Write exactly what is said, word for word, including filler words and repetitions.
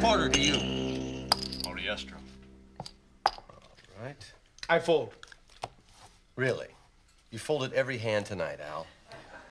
Quarter to you. Poliestro. Right. I fold. Really? You folded every hand tonight, Al.